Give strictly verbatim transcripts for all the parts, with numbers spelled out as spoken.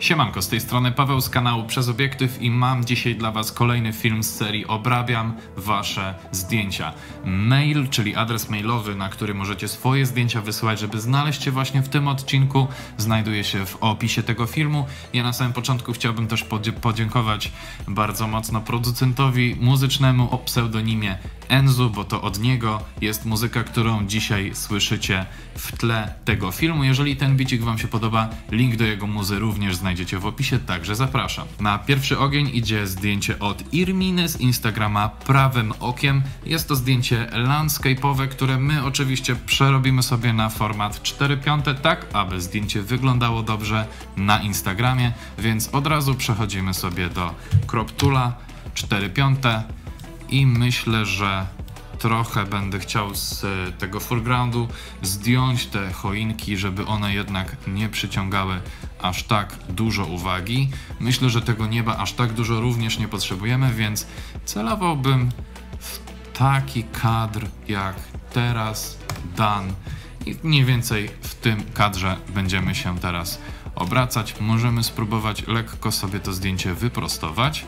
Siemanko, z tej strony Paweł z kanału Przez Obiektyw i mam dzisiaj dla Was kolejny film z serii Obrabiam Wasze zdjęcia. Mail, czyli adres mailowy, na który możecie swoje zdjęcia wysyłać, żeby znaleźć się właśnie w tym odcinku, znajduje się w opisie tego filmu. Ja na samym początku chciałbym też podziękować bardzo mocno producentowi muzycznemu o pseudonimie Enzu, bo to od niego jest muzyka, którą dzisiaj słyszycie w tle tego filmu. Jeżeli ten bicik Wam się podoba, link do jego muzy również znajdziecie w opisie, także zapraszam. Na pierwszy ogień idzie zdjęcie od Irminy z Instagrama Prawym Okiem. Jest to zdjęcie landscape'owe, które my oczywiście przerobimy sobie na format cztery piąte, tak aby zdjęcie wyglądało dobrze na Instagramie, więc od razu przechodzimy sobie do crop toola cztery piąte. I myślę, że trochę będę chciał z tego foregroundu zdjąć te choinki, żeby one jednak nie przyciągały aż tak dużo uwagi. Myślę, że tego nieba aż tak dużo również nie potrzebujemy, więc celowałbym w taki kadr jak teraz, done. I mniej więcej w tym kadrze będziemy się teraz obracać. Możemy spróbować lekko sobie to zdjęcie wyprostować.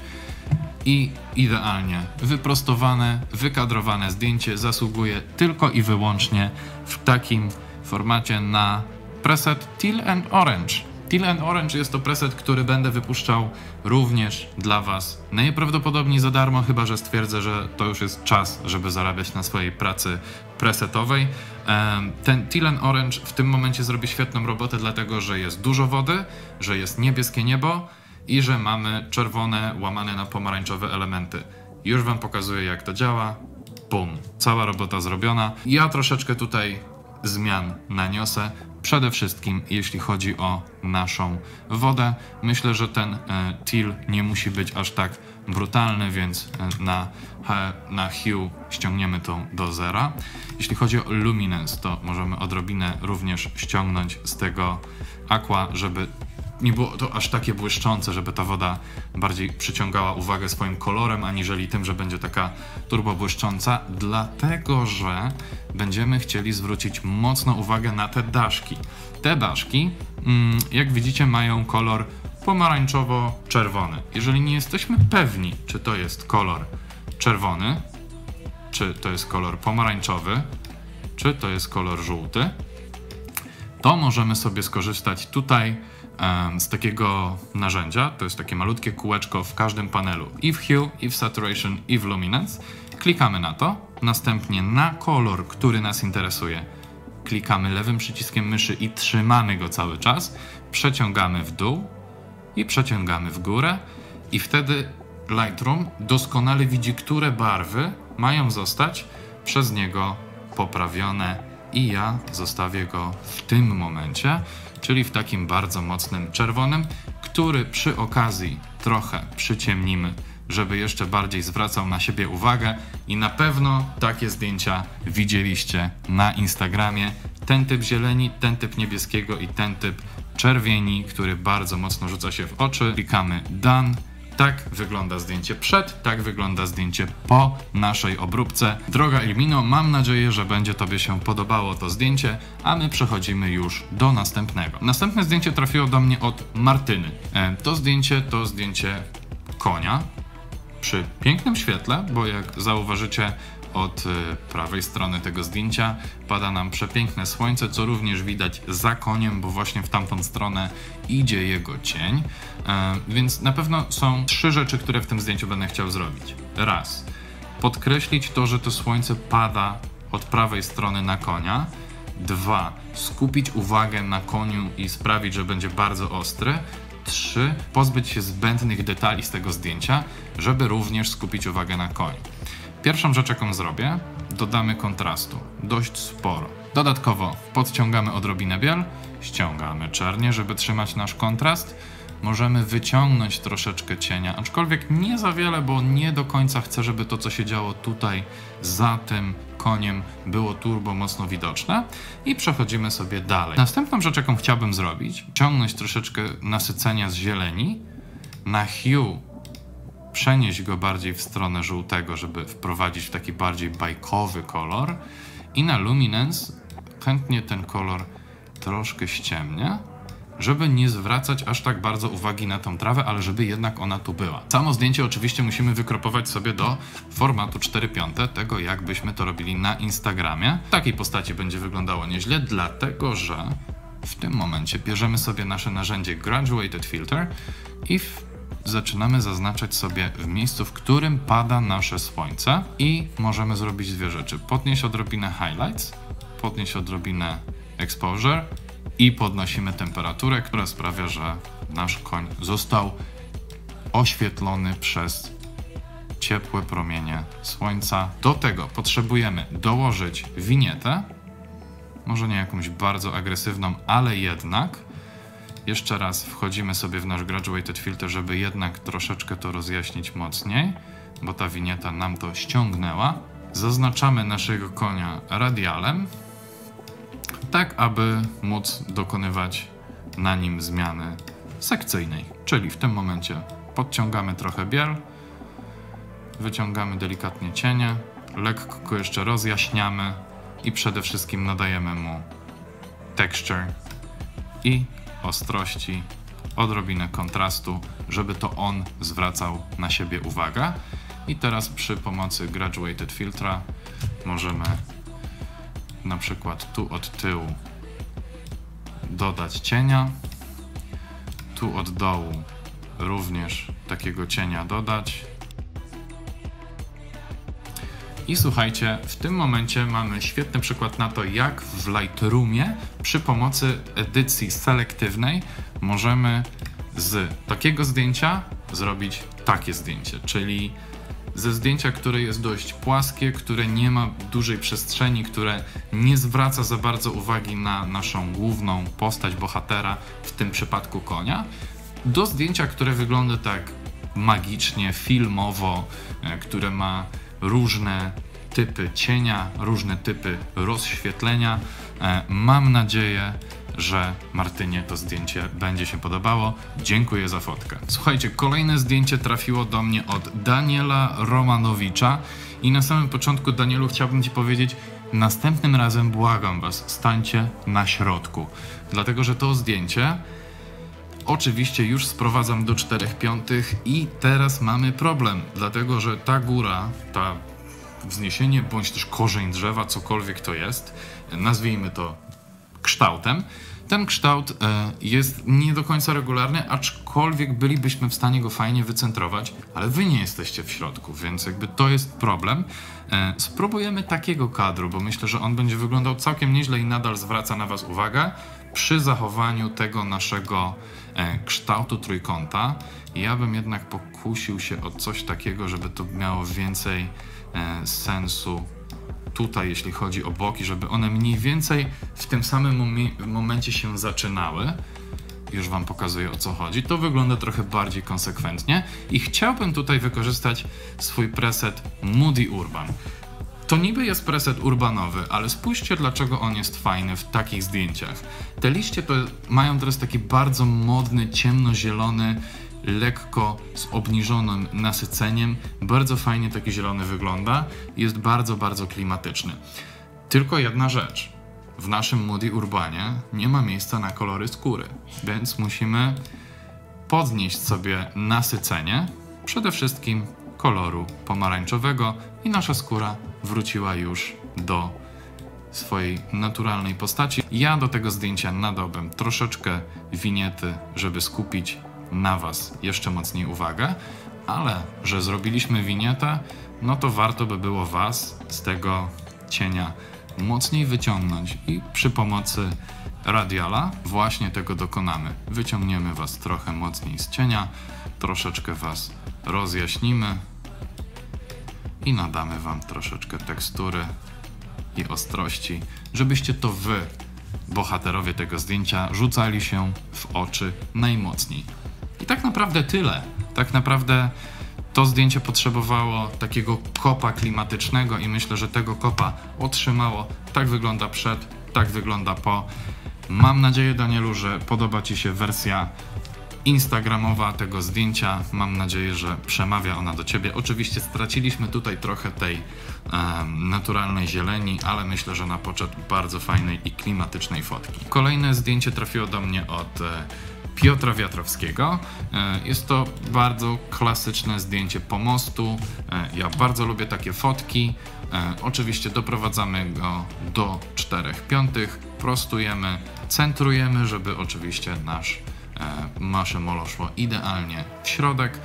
I idealnie wyprostowane, wykadrowane zdjęcie zasługuje tylko i wyłącznie w takim formacie na preset Teal and Orange. Teal and Orange jest to preset, który będę wypuszczał również dla Was najprawdopodobniej za darmo, chyba że stwierdzę, że to już jest czas, żeby zarabiać na swojej pracy presetowej. Ten Teal and Orange w tym momencie zrobi świetną robotę, dlatego że jest dużo wody, że jest niebieskie niebo i że mamy czerwone, łamane na pomarańczowe elementy. Już Wam pokazuję, jak to działa. Bum, cała robota zrobiona. Ja troszeczkę tutaj zmian naniosę. Przede wszystkim jeśli chodzi o naszą wodę. Myślę, że ten e, teal nie musi być aż tak brutalny, więc e, na, e, na hue ściągniemy to do zera. Jeśli chodzi o luminance, to możemy odrobinę również ściągnąć z tego aqua, żeby nie było to aż takie błyszczące, żeby ta woda bardziej przyciągała uwagę swoim kolorem, aniżeli tym, że będzie taka turbo błyszcząca, dlatego że będziemy chcieli zwrócić mocno uwagę na te daszki. Te daszki, jak widzicie, mają kolor pomarańczowo-czerwony. Jeżeli nie jesteśmy pewni, czy to jest kolor czerwony, czy to jest kolor pomarańczowy, czy to jest kolor żółty, to możemy sobie skorzystać tutaj z takiego narzędzia. To jest takie malutkie kółeczko w każdym panelu, i w Hue, i w Saturation, i w Luminance. Klikamy na to, następnie na kolor, który nas interesuje. Klikamy lewym przyciskiem myszy i trzymamy go cały czas. Przeciągamy w dół i przeciągamy w górę i wtedy Lightroom doskonale widzi, które barwy mają zostać przez niego poprawione i ja zostawię go w tym momencie, czyli w takim bardzo mocnym czerwonym, który przy okazji trochę przyciemnimy, żeby jeszcze bardziej zwracał na siebie uwagę i na pewno takie zdjęcia widzieliście na Instagramie. Ten typ zieleni, ten typ niebieskiego i ten typ czerwieni, który bardzo mocno rzuca się w oczy. Klikamy Done. Tak wygląda zdjęcie przed, tak wygląda zdjęcie po naszej obróbce. Droga Irmino, mam nadzieję, że będzie Tobie się podobało to zdjęcie, a my przechodzimy już do następnego. Następne zdjęcie trafiło do mnie od Martyny. E, to zdjęcie to zdjęcie konia przy pięknym świetle, bo jak zauważycie, od prawej strony tego zdjęcia pada nam przepiękne słońce, co również widać za koniem, bo właśnie w tamtą stronę idzie jego cień. E, więc na pewno są trzy rzeczy, które w tym zdjęciu będę chciał zrobić. Raz, podkreślić to, że to słońce pada od prawej strony na konia. Dwa, skupić uwagę na koniu i sprawić, że będzie bardzo ostry. Trzy, pozbyć się zbędnych detali z tego zdjęcia, żeby również skupić uwagę na koniu. Pierwszą rzecz, jaką zrobię, dodamy kontrastu, dość sporo. Dodatkowo podciągamy odrobinę biel, ściągamy czernie, żeby trzymać nasz kontrast. Możemy wyciągnąć troszeczkę cienia, aczkolwiek nie za wiele, bo nie do końca chcę, żeby to, co się działo tutaj za tym koniem, było turbo mocno widoczne. I przechodzimy sobie dalej. Następną rzecz, jaką chciałbym zrobić, ciągnąć troszeczkę nasycenia z zieleni, na hue przenieść go bardziej w stronę żółtego, żeby wprowadzić w taki bardziej bajkowy kolor, i na Luminance chętnie ten kolor troszkę ściemnię, żeby nie zwracać aż tak bardzo uwagi na tą trawę, ale żeby jednak ona tu była. Samo zdjęcie oczywiście musimy wykropować sobie do formatu cztery piąte, tego jakbyśmy to robili na Instagramie. W takiej postaci będzie wyglądało nieźle, dlatego że w tym momencie bierzemy sobie nasze narzędzie Graduated Filter i w zaczynamy zaznaczać sobie w miejscu, w którym pada nasze słońce i możemy zrobić dwie rzeczy. Podnieść odrobinę highlights, podnieść odrobinę exposure i podnosimy temperaturę, która sprawia, że nasz koń został oświetlony przez ciepłe promienie słońca. Do tego potrzebujemy dołożyć winietę, może nie jakąś bardzo agresywną, ale jednak. Jeszcze raz wchodzimy sobie w nasz Graduated Filter, żeby jednak troszeczkę to rozjaśnić mocniej, bo ta winieta nam to ściągnęła. Zaznaczamy naszego konia radialem, tak aby móc dokonywać na nim zmiany sekcyjnej. Czyli w tym momencie podciągamy trochę biel, wyciągamy delikatnie cienie, lekko go jeszcze rozjaśniamy i przede wszystkim nadajemy mu texture i ostrości, odrobinę kontrastu, żeby to on zwracał na siebie uwagę. I teraz przy pomocy Graduated Filtra możemy na przykład tu od tyłu dodać cienia, tu od dołu również takiego cienia dodać. I słuchajcie, w tym momencie mamy świetny przykład na to, jak w Lightroomie przy pomocy edycji selektywnej możemy z takiego zdjęcia zrobić takie zdjęcie, czyli ze zdjęcia, które jest dość płaskie, które nie ma dużej przestrzeni, które nie zwraca za bardzo uwagi na naszą główną postać bohatera, w tym przypadku konia, do zdjęcia, które wygląda tak magicznie, filmowo, które ma różne typy cienia, różne typy rozświetlenia. Mam nadzieję, że Martynie to zdjęcie będzie się podobało. Dziękuję za fotkę. Słuchajcie, kolejne zdjęcie trafiło do mnie od Daniela Romanowicza i na samym początku, Danielu, chciałbym Ci powiedzieć, następnym razem błagam Was, stańcie na środku, dlatego że to zdjęcie oczywiście już sprowadzam do czterech piątych i teraz mamy problem, dlatego że ta góra, ta wzniesienie bądź też korzeń drzewa, cokolwiek to jest, nazwijmy to kształtem, ten kształt e, jest nie do końca regularny, aczkolwiek bylibyśmy w stanie go fajnie wycentrować, ale wy nie jesteście w środku, więc jakby to jest problem. E, spróbujemy takiego kadru, bo myślę, że on będzie wyglądał całkiem nieźle i nadal zwraca na was uwagę przy zachowaniu tego naszego e, kształtu trójkąta. Ja bym jednak pokusił się o coś takiego, żeby to miało więcej e, sensu tutaj, jeśli chodzi o boki, żeby one mniej więcej w tym samym mom- momencie się zaczynały. Już wam pokazuję, o co chodzi. To wygląda trochę bardziej konsekwentnie i chciałbym tutaj wykorzystać swój preset Moody Urban. To niby jest preset urbanowy, ale spójrzcie, dlaczego on jest fajny w takich zdjęciach. Te liście to mają teraz taki bardzo modny, ciemnozielony, lekko z obniżonym nasyceniem. Bardzo fajnie taki zielony wygląda. Jest bardzo, bardzo klimatyczny. Tylko jedna rzecz. W naszym Moody Urbanie nie ma miejsca na kolory skóry, więc musimy podnieść sobie nasycenie, przede wszystkim koloru pomarańczowego i nasza skóra wróciła już do swojej naturalnej postaci. Ja do tego zdjęcia nadałbym troszeczkę winiety, żeby skupić na was jeszcze mocniej uwagę, ale że zrobiliśmy winietę, no to warto by było was z tego cienia mocniej wyciągnąć i przy pomocy radiala właśnie tego dokonamy. Wyciągniemy was trochę mocniej z cienia, troszeczkę was rozjaśnimy i nadamy wam troszeczkę tekstury i ostrości, żebyście to wy, bohaterowie tego zdjęcia, rzucali się w oczy najmocniej. I tak naprawdę tyle. Tak naprawdę to zdjęcie potrzebowało takiego kopa klimatycznego i myślę, że tego kopa otrzymało. Tak wygląda przed, tak wygląda po. Mam nadzieję, Danielu, że podoba ci się wersja instagramowa tego zdjęcia. Mam nadzieję, że przemawia ona do Ciebie. Oczywiście straciliśmy tutaj trochę tej um, naturalnej zieleni, ale myślę, że na poczet bardzo fajnej i klimatycznej fotki. Kolejne zdjęcie trafiło do mnie od e, Piotra Wiatrowskiego. E, jest to bardzo klasyczne zdjęcie pomostu. E, ja bardzo lubię takie fotki. E, oczywiście doprowadzamy go do czterech piątych, prostujemy, centrujemy, żeby oczywiście nasz e, nasze molo szło idealnie w środek.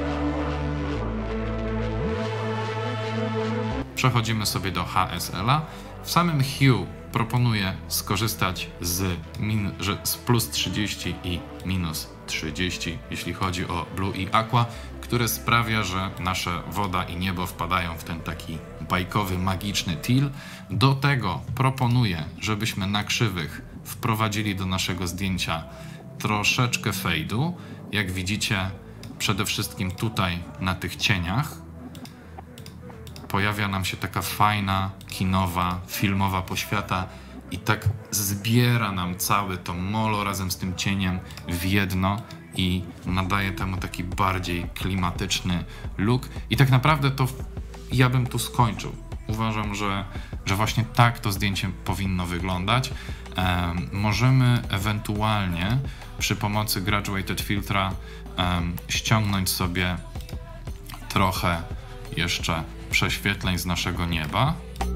Przechodzimy sobie do H S L a. W samym Hue proponuję skorzystać z, min, że z plus trzydzieści i minus trzydzieści, jeśli chodzi o Blue i Aqua, które sprawia, że nasze woda i niebo wpadają w ten taki bajkowy, magiczny teal. Do tego proponuję, żebyśmy na krzywych wprowadzili do naszego zdjęcia troszeczkę fade'u. Jak widzicie, przede wszystkim tutaj na tych cieniach pojawia nam się taka fajna, kinowa, filmowa poświata i tak zbiera nam całe to molo razem z tym cieniem w jedno i nadaje temu taki bardziej klimatyczny look. I tak naprawdę to ja bym tu skończył. Uważam, że, że właśnie tak to zdjęcie powinno wyglądać. Um, możemy ewentualnie przy pomocy Graduated Filtra um, ściągnąć sobie trochę jeszcze prześwietleń z naszego nieba.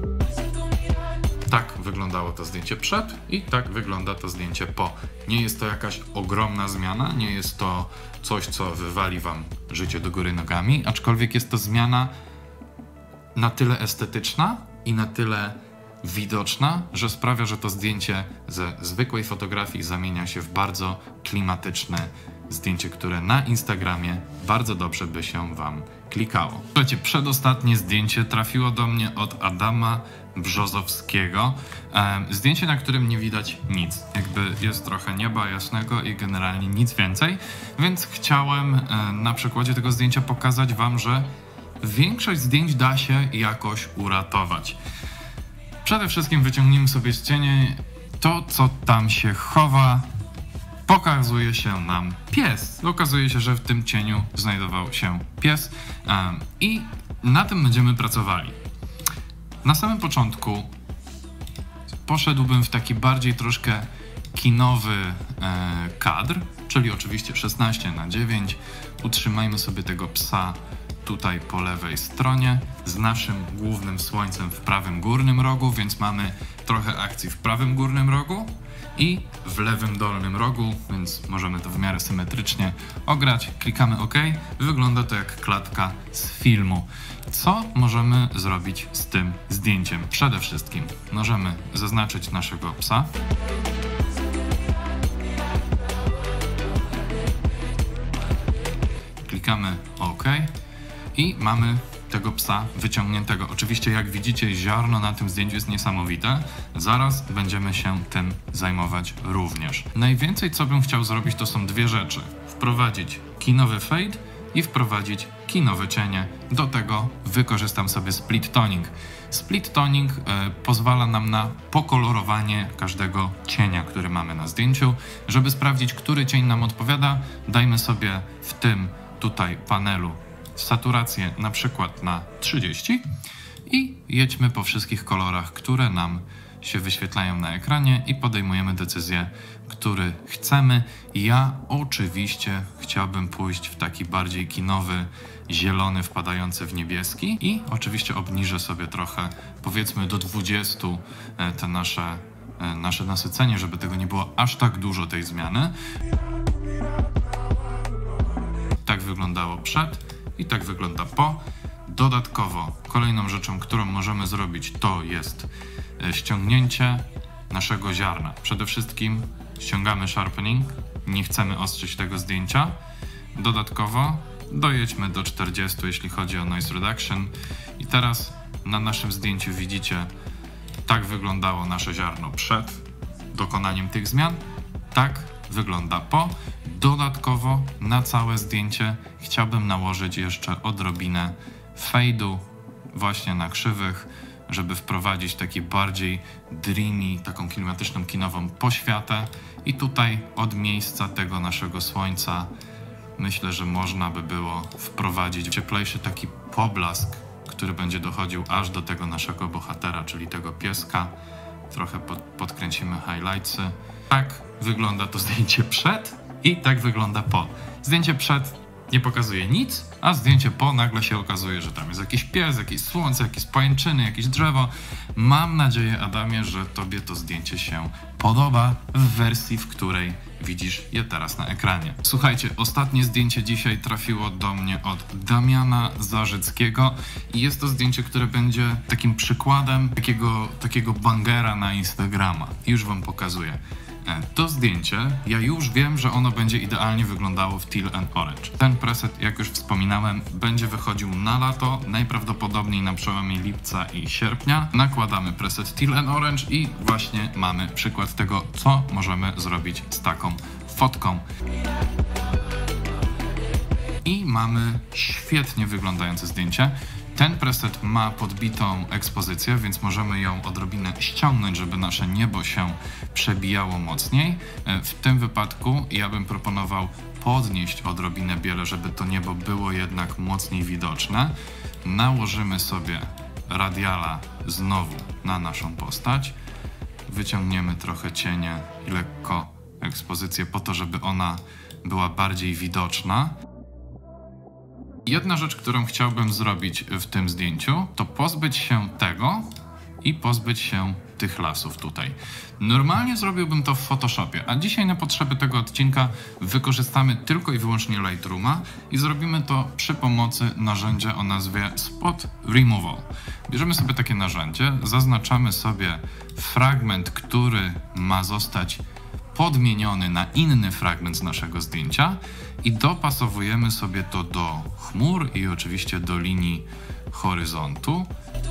Tak wyglądało to zdjęcie przed i tak wygląda to zdjęcie po. Nie jest to jakaś ogromna zmiana, nie jest to coś, co wywali wam życie do góry nogami, aczkolwiek jest to zmiana na tyle estetyczna i na tyle widoczna, że sprawia, że to zdjęcie ze zwykłej fotografii zamienia się w bardzo klimatyczne zdjęcie, które na Instagramie bardzo dobrze by się wam klikało. Słuchajcie, przedostatnie zdjęcie trafiło do mnie od Adama Brzozowskiego. E, zdjęcie, na którym nie widać nic. Jakby jest trochę nieba jasnego i generalnie nic więcej, więc chciałem e, na przykładzie tego zdjęcia pokazać wam, że większość zdjęć da się jakoś uratować. Przede wszystkim wyciągnijmy sobie z cieni to, co tam się chowa. Pokazuje się nam pies. Okazuje się, że w tym cieniu znajdował się pies um, i na tym będziemy pracowali. Na samym początku poszedłbym w taki bardziej troszkę kinowy e, kadr, czyli oczywiście szesnaście na dziewięć. Utrzymajmy sobie tego psa tutaj po lewej stronie z naszym głównym słońcem w prawym górnym rogu, więc mamy trochę akcji w prawym górnym rogu i w lewym dolnym rogu, więc możemy to w miarę symetrycznie ograć. Klikamy OK. Wygląda to jak klatka z filmu. Co możemy zrobić z tym zdjęciem? Przede wszystkim możemy zaznaczyć naszego psa. Klikamy OK i mamy tego psa wyciągniętego. Oczywiście, jak widzicie, ziarno na tym zdjęciu jest niesamowite. Zaraz będziemy się tym zajmować również. Najwięcej, co bym chciał zrobić, to są dwie rzeczy. Wprowadzić kinowy fade i wprowadzić kinowe cienie. Do tego wykorzystam sobie split toning. Split toning e, pozwala nam na pokolorowanie każdego cienia, który mamy na zdjęciu. Żeby sprawdzić, który cień nam odpowiada, dajmy sobie w tym tutaj panelu saturację na przykład na trzydzieści i jedźmy po wszystkich kolorach, które nam się wyświetlają na ekranie i podejmujemy decyzję, który chcemy. Ja oczywiście chciałbym pójść w taki bardziej kinowy, zielony wpadający w niebieski i oczywiście obniżę sobie trochę, powiedzmy do dwudziestu te nasze, nasze nasycenie, żeby tego nie było aż tak dużo tej zmiany. Tak wyglądało przed i tak wygląda po. Dodatkowo kolejną rzeczą, którą możemy zrobić, to jest ściągnięcie naszego ziarna. Przede wszystkim ściągamy sharpening, nie chcemy ostrzyć tego zdjęcia. Dodatkowo dojedźmy do czterdziestu, jeśli chodzi o noise reduction. I teraz na naszym zdjęciu widzicie, tak wyglądało nasze ziarno przed dokonaniem tych zmian, tak wygląda po. Dodatkowo na całe zdjęcie chciałbym nałożyć jeszcze odrobinę fade'u właśnie na krzywych, żeby wprowadzić taki bardziej dreamy, taką klimatyczną, kinową poświatę. I tutaj od miejsca tego naszego słońca myślę, że można by było wprowadzić cieplejszy taki poblask, który będzie dochodził aż do tego naszego bohatera, czyli tego pieska. Trochę pod, podkręcimy highlightsy. Tak wygląda to zdjęcie przed i tak wygląda po. Zdjęcie przed nie pokazuje nic, a zdjęcie po nagle się okazuje, że tam jest jakiś pies, jakieś słońce, jakieś pajęczyny, jakieś drzewo. Mam nadzieję, Adamie, że tobie to zdjęcie się podoba w wersji, w której widzisz je teraz na ekranie. Słuchajcie, ostatnie zdjęcie dzisiaj trafiło do mnie od Damiana Zarzyckiego i jest to zdjęcie, które będzie takim przykładem takiego, takiego bangera na Instagrama. Już wam pokazuję. To zdjęcie, ja już wiem, że ono będzie idealnie wyglądało w Teal and Orange. Ten preset, jak już wspominałem, będzie wychodził na lato, najprawdopodobniej na przełomie lipca i sierpnia. Nakładamy preset Teal and Orange i właśnie mamy przykład tego, co możemy zrobić z taką fotką. I mamy świetnie wyglądające zdjęcie. Ten preset ma podbitą ekspozycję, więc możemy ją odrobinę ściągnąć, żeby nasze niebo się przebijało mocniej. W tym wypadku ja bym proponował podnieść odrobinę biele, żeby to niebo było jednak mocniej widoczne. Nałożymy sobie radiala znowu na naszą postać. Wyciągniemy trochę cienie i lekko ekspozycję po to, żeby ona była bardziej widoczna. Jedna rzecz, którą chciałbym zrobić w tym zdjęciu, to pozbyć się tego i pozbyć się tych lasów tutaj. Normalnie zrobiłbym to w Photoshopie, a dzisiaj na potrzeby tego odcinka wykorzystamy tylko i wyłącznie Lightrooma i zrobimy to przy pomocy narzędzia o nazwie Spot Removal. Bierzemy sobie takie narzędzie, zaznaczamy sobie fragment, który ma zostać podmieniony na inny fragment z naszego zdjęcia i dopasowujemy sobie to do chmur i oczywiście do linii horyzontu.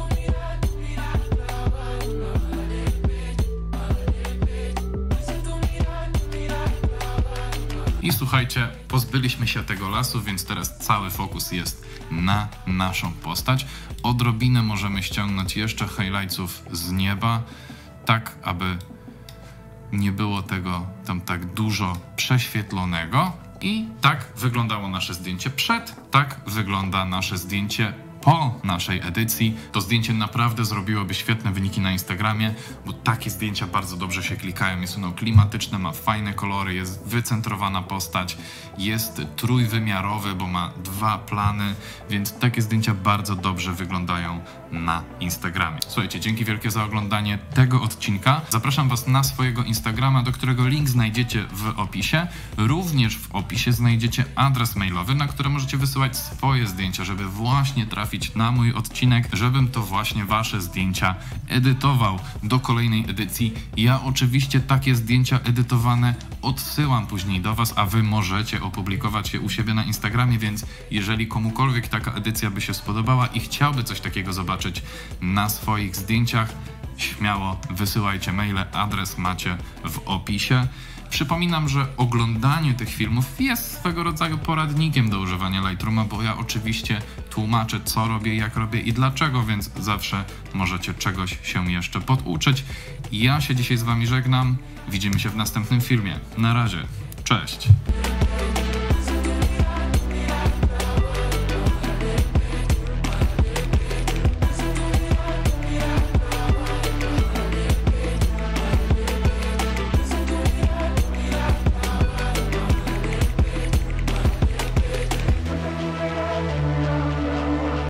I słuchajcie, pozbyliśmy się tego lasu, więc teraz cały fokus jest na naszą postać. Odrobinę możemy ściągnąć jeszcze highlightsów z nieba, tak aby nie było tego tam tak dużo prześwietlonego. I tak wyglądało nasze zdjęcie przed, tak wygląda nasze zdjęcie po naszej edycji. To zdjęcie naprawdę zrobiłoby świetne wyniki na Instagramie, bo takie zdjęcia bardzo dobrze się klikają. Jest ono klimatyczne, ma fajne kolory, jest wycentrowana postać, jest trójwymiarowy, bo ma dwa plany, więc takie zdjęcia bardzo dobrze wyglądają na Instagramie. Słuchajcie, dzięki wielkie za oglądanie tego odcinka. Zapraszam was na swojego Instagrama, do którego link znajdziecie w opisie. Również w opisie znajdziecie adres mailowy, na który możecie wysyłać swoje zdjęcia, żeby właśnie trafić na mój odcinek, żebym to właśnie wasze zdjęcia edytował do kolejnej edycji. Ja oczywiście takie zdjęcia edytowane odsyłam później do was, a wy możecie opublikować je u siebie na Instagramie, więc jeżeli komukolwiek taka edycja by się spodobała i chciałby coś takiego zobaczyć na swoich zdjęciach, śmiało wysyłajcie maile, adres macie w opisie. Przypominam, że oglądanie tych filmów jest swego rodzaju poradnikiem do używania Lightrooma, bo ja oczywiście tłumaczę, co robię, jak robię i dlaczego, więc zawsze możecie czegoś się jeszcze poduczyć. Ja się dzisiaj z wami żegnam. Widzimy się w następnym filmie. Na razie. Cześć.